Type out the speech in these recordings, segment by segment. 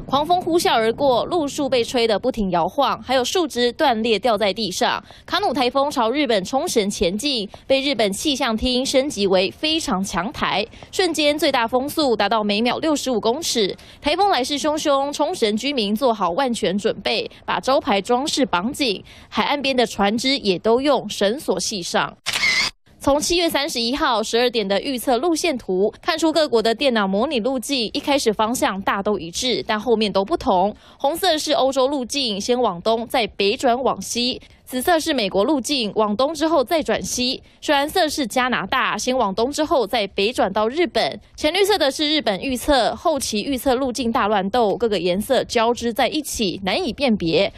狂风呼啸而过，路树被吹得不停摇晃，还有树枝断裂掉在地上。卡努台风朝日本冲绳前进，被日本气象厅升级为非常强台，瞬间最大风速达到每秒65公尺。台风来势汹汹，冲绳居民做好万全准备，把招牌装饰绑紧，海岸边的船只也都用绳索系上。 从7月31号12点的预测路线图看出，各国的电脑模拟路径一开始方向大都一致，但后面都不同。红色是欧洲路径，先往东，再北转往西；紫色是美国路径，往东之后再转西；水蓝色是加拿大，先往东之后再北转到日本；浅绿色的是日本预测，后期预测路径大乱斗，各个颜色交织在一起，难以辨别。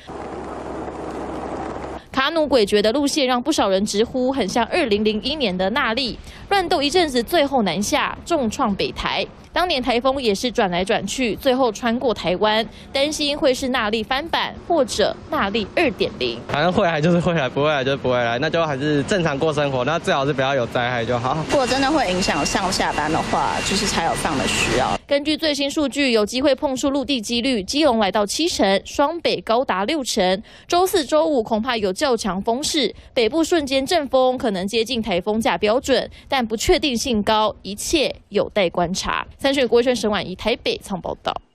卡努诡谲的路线让不少人直呼很像2001年的纳莉，乱斗一阵子，最后南下，重创北台。当年台风也是转来转去，最后穿过台湾，担心会是纳莉翻版或者纳莉2.0。 反正会来就是会来，不会来就是不会来，那就还是正常过生活，那最好是不要有灾害就好。 如果真的会影响上下班的话，就是才有上的需要。 根据最新数据，有机会碰触陆地几率，基隆来到70%，双北高达60%。周4、周5恐怕有较强风势，北部瞬间阵风可能接近台风假标准，但不确定性高，一切有待观察。3立国轩沈婉仪台北仓报道。